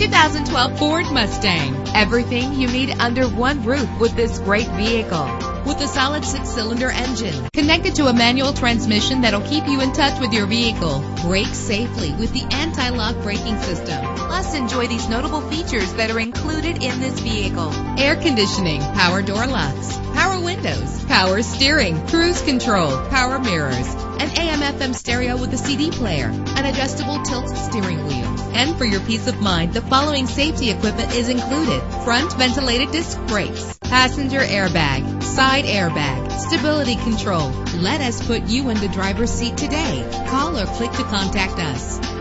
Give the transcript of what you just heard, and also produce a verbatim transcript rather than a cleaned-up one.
thousand twelve Ford Mustang. Everything you need under one roof with this great vehicle. With a solid six-cylinder engine connected to a manual transmission that'll keep you in touch with your vehicle. Brake safely with the anti-lock braking system. Plus, enjoy these notable features that are included in this vehicle: air conditioning, power door locks, power windows, power steering, cruise control, power mirrors, an A M F M stereo with a C D player, an adjustable tilt steering wheel. And for your peace of mind, the following safety equipment is included: front ventilated disc brakes, passenger airbag, side airbag, stability control. Let us put you in the driver's seat today. Call or click to contact us.